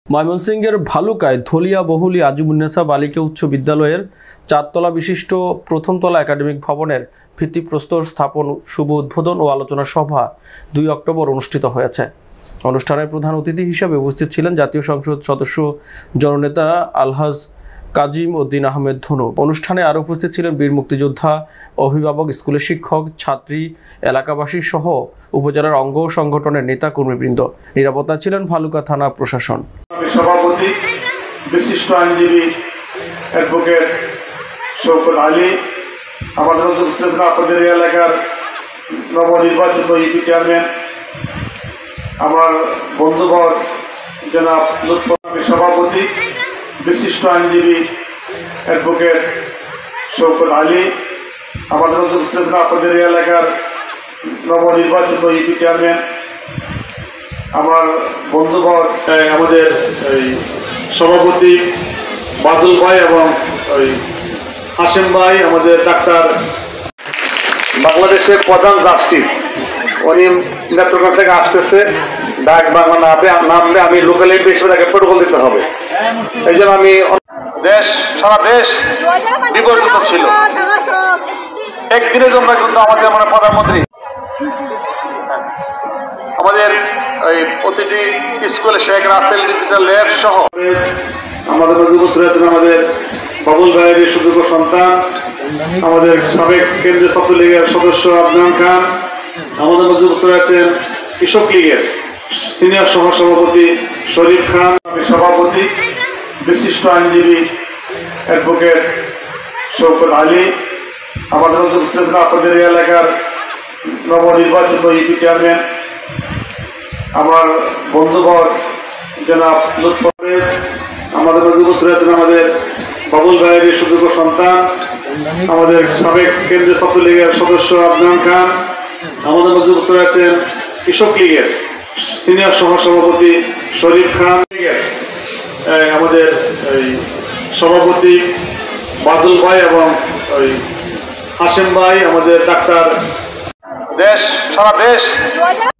ময়মনসিংহের ভালুকায় ধলিয়া বহুলী আজিমুন্নেছা বালিকা উচ্চ বিদ্যালয়ের 4 তলা বিশিষ্ট প্রথম তলা একাডেমিক ভবনের ভিত্তিপ্রস্তর স্থাপন শুভ উদ্বোধন ও আলোচনা সভা 2 অক্টোবর অনুষ্ঠিত হয়েছে। অনুষ্ঠানের প্রধান অতিথি হিসেবে উপস্থিত ছিলেন জাতীয় সংসদ সদস্য জননেতা আলহাজ কাজিম উদ্দিন আহমেদ ধনু। অনুষ্ঠানে আরও উপস্থিত ছিলেন বীর মুক্তিযোদ্ধা, অভিভাবক, স্কুলের শিক্ষক, ছাত্রী, এলাকাবাসী সহ উপজেলার অঙ্গ সংগঠনের নেতা কর্মীবৃন্দ। নিরাপত্তা ছিলেন ভালুকা থানা প্রশাসন। সভাপতি বিশিষ্ট আইনজীবী অ্যাডভোকেট শওকত আলী, আমাদের আপনাদের এলাকার নবনির্বাচিত ইউপি চেয়ারম্যান আমার বন্ধুবর জনাব লুৎফর, সভাপতি বিশিষ্ট আইনজীবী অ্যাডভোকেট শওকত আলী, আমাদের আপনাদের এলাকার নবনির্বাচিত ইউপি চেয়ারম্যান আমার বন্ধুবর আমাদের সভাপতি বাদল ভাই এবং হাসেম ভাই, আমাদের ডাক্তার বাংলাদেশের প্রধান জাস্টিস, উনি নেত্রকোনা থেকে আসতেছে, ডাক বাংলা নামলে আমি লোকালি হিসেবে তাকে প্রোটোকল দিতে হবে। এই জন্য আমি সারা দেশ বিবর্তিত ছিল, একদিনের জন্য কিন্তু আমাদের প্রধানমন্ত্রী আমাদের প্রতিটি স্কুলে শেখ রাসেল ডিজিটাল ল্যাব সহ আমাদের আমাদের বাবুল ভাইয়ের সুযোগ্য সন্তান, আমাদের সাবেক কেন্দ্রীয় ছাত্রলীগের সদস্য আদনান খান, আমাদের মধ্যে উপস্থিত আছেন কৃষক লীগের সিনিয়র সহসভাপতি শরীফ খান, সভাপতি বিশিষ্ট আইনজীবী অ্যাডভোকেট শওকত আলী, আমাদের আপনাদের এলাকার নবনির্বাচিত ইউপি চেয়ারম্যান আমার বন্ধুবর জনাব লুৎফর, আমাদের মধ্যে উপস্থিত আছেন আমাদের বাবুল ভাইয়ের সুযোগ্য সন্তান, আমাদের সাবেক কেন্দ্রীয় ছাত্রলীগের সদস্য আদনান খান, আমাদের মধ্যে উপস্থিত আছেন কৃষক লীগের সিনিয়র সহসভাপতি শরীফ খান, আমাদের সভাপতি বাদল ভাই এবং হাসেম ভাই, আমাদের ডাক্তার সারা দেশ